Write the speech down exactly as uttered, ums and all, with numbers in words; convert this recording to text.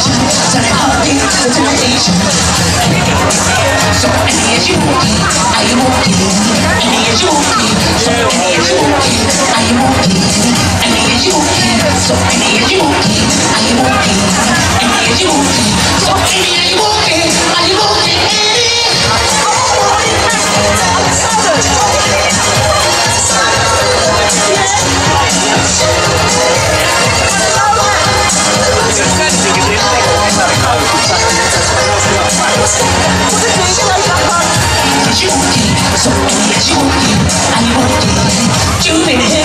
전에 어디 그 temptation. So any is you okay? Are you okay? Any is you okay? So any is you okay? Are you okay? Any is you okay? So any is you okay? Are you okay? Any is you okay? So any is you okay? Are you okay? So, yes, you okay? Are you okay? You've been